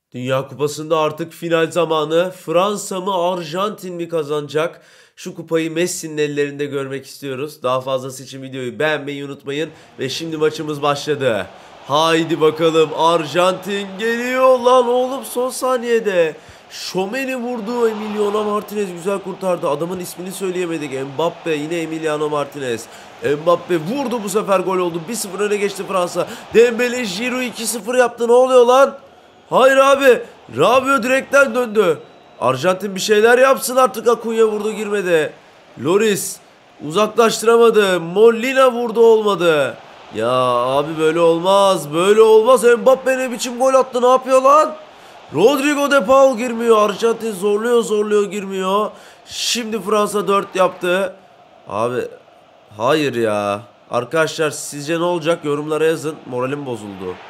Dünya Kupası'nda artık final zamanı. Fransa mı Arjantin mi kazanacak? Şu kupayı Messi'nin ellerinde görmek istiyoruz. Daha fazlası için videoyu beğenmeyi unutmayın. Ve şimdi maçımız başladı. Haydi bakalım, Arjantin geliyor lan oğlum son saniyede. Şomeni vurdu, Emiliano Martinez güzel kurtardı. Adamın ismini söyleyemedik. Mbappe, yine Emiliano Martinez. Mbappe vurdu, bu sefer gol oldu. 1-0 öne geçti Fransa. Dembele Giroud 2-0 yaptı, ne oluyor lan? Hayır abi. Rabiot direkten döndü. Arjantin bir şeyler yapsın artık. Acunha vurdu, girmedi. Loris uzaklaştıramadı. Molina vurdu, olmadı. Ya abi böyle olmaz. Böyle olmaz. Mbappe ne biçim gol attı, ne yapıyor lan? Rodrigo de Paul girmiyor. Arjantin zorluyor zorluyor, girmiyor. Şimdi Fransa 4 yaptı. Abi hayır ya. Arkadaşlar sizce ne olacak? Yorumlara yazın. Moralim bozuldu.